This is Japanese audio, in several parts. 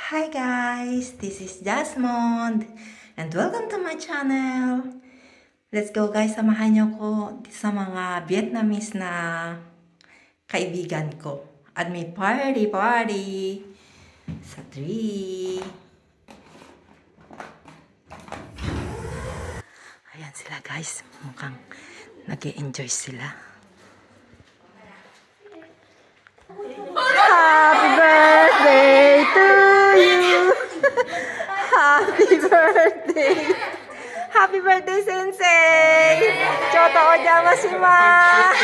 Hi guys, this is Jasmine and welcome to my channel. Let's go guys, samahan niyo ko sa mga Vietnamese na kaibigan ko. At may party sa tree. Ayan sila guys, mukhang nag-e-enjoy sila. Happy birthday to you! Happy birthday! Happy birthday, Sensei! Choto ojamasimasu!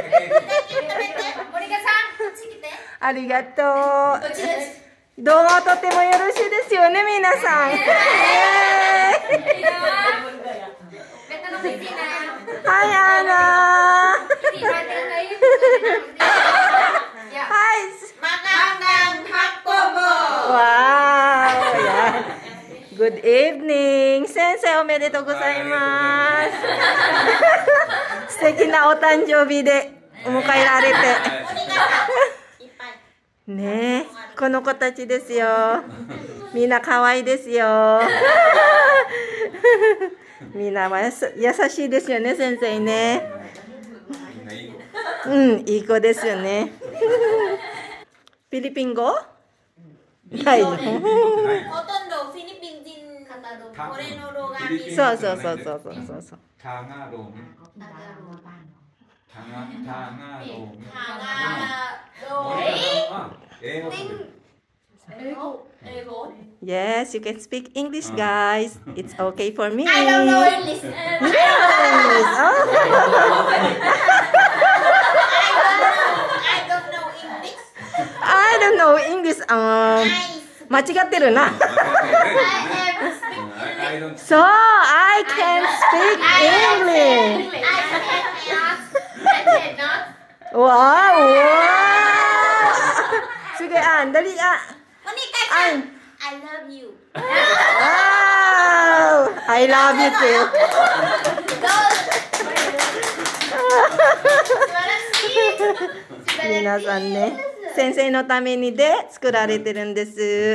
Arigato! 動画を撮ってもよろしいですよね、皆さん。はい、アナ。Good evening! 先生おめでとうございます。素敵なお誕生日でお迎えられて。ねえ、この子たちですよ。みんな可愛いですよ。みんなは優しいですよね、先生ね。うん、いい子ですよね。フィリピン語？はい。ほとんどフィリピン人これの動画に。そうそうそうそうそうそう。Yes, you can speak English, guys. It's okay for me. I don't know English. I don't know English. 間違ってるな。So I can speak English. Wow, sige dali I love you. Wow, I love you too. 皆さんね、先生のためにで作られてるんです。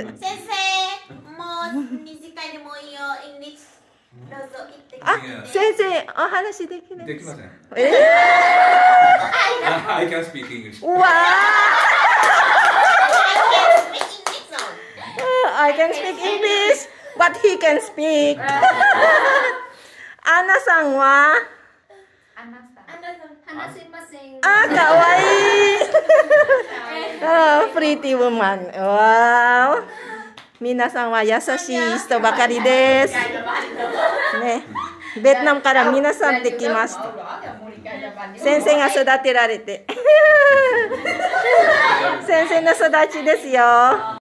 先生、もう短いでもいいよ、イングリッシュ。どうぞ言ってください。あ、先生、お話できない。できません。I can speak English. Wow! I can speak English, but he can speak. アナさんは？話せません。あ、かわいい。プリティウーマン。わー。皆さんは優しい人ばかりです。ね、ベトナムから皆さんって来ました。先生が育てられて。先生の育ちですよ。